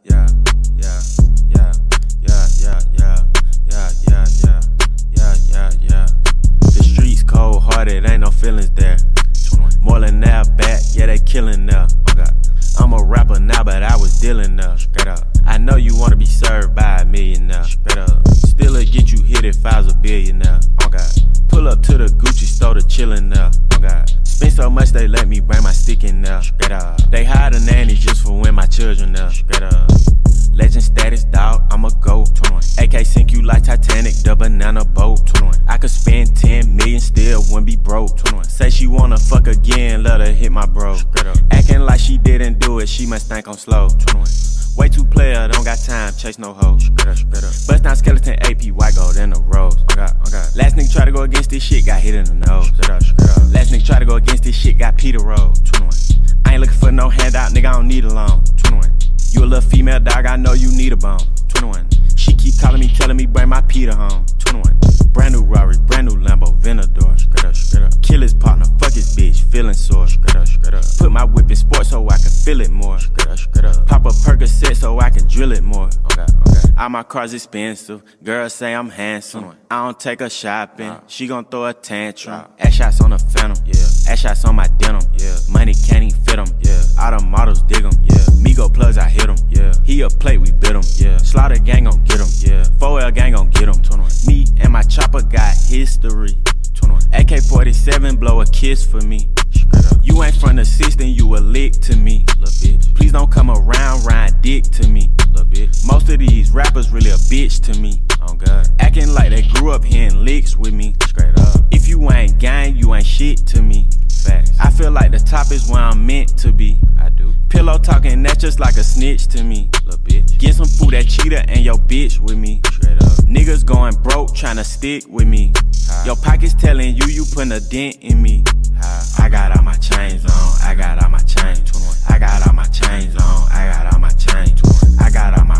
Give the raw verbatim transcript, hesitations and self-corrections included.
yeah, yeah, yeah, yeah, yeah, yeah, yeah, yeah, yeah, yeah, yeah, yeah. The streets cold hearted, ain't no feelings there. More than that back, yeah, they killing there. I'm a rapper now, but I was dealing there. Straight up. I know you wanna be served by a millionaire. Straight up. Still it'll get you hit if I was a billionaire. Oh God. Pull up to the Gucci store to chillin' there. Oh God. Spend so much they let me bring my stick in there. Straight up. They hire a nanny just for when my children there. Straight up. Legend status, dog, I'm a goat. A K sink you like Titanic, the banana boat. I could spend ten million, still wouldn't be broke. Say she wanna fuck again, let her hit my bro. Acting like she didn't do it, she must think I'm slow. Way too player, don't got time, chase no hoes. Bust down skeleton A P, white gold in the rose. Last nigga try to go against this shit, got hit in the nose. Last nigga try to go against this shit, got Peter rolled. I ain't looking for no handout, nigga, I don't need a loan. You a little female dog, I know you need a bone. twenty-one. She keep calling me, telling me bring my Peter home. twenty-one. Brand new Rari, brand new Lambo, Venador. Straight up, straight up. Kill his partner, fuck his bitch, feeling sore. Straight up, straight up. Put my whip in sport so I can feel it more. Straight up, straight up. Pop a Percocet so I can drill it more. Okay, okay. All my cars expensive, girls say I'm handsome. I don't take her shopping, nah. She gon' throw a tantrum. Nah. Ass shots on the Phantom, yeah. Ass shots on my denim, yeah. Money can't even fit them, yeah. All the models dig them, yeah. Migo plugs, I hit him, yeah. He a plate, we bit him, yeah. Slaughter gang gon' get him, yeah. four L gang gon' get him. Me and my chopper got history. A K forty-seven blow a kiss for me. You ain't from the system, you a lick to me. Please don't come around, ride dick to me. Most of these rappers really a bitch to me. Oh God. Acting like they grew up hearing licks with me. Straight up. If you ain't gang, you ain't shit to me. Facts. I feel like the top is where I'm meant to be. I do. Pillow talking, that's just like a snitch to me. Little bitch. Get some food at Cheetah and your bitch with me. Straight up. Niggas going broke, tryna stick with me. Hi. Your pockets telling you you putting a dent in me. Hi. I got all my chains on, I got all my chains. I got all my chains on, I got all my chains. I got all my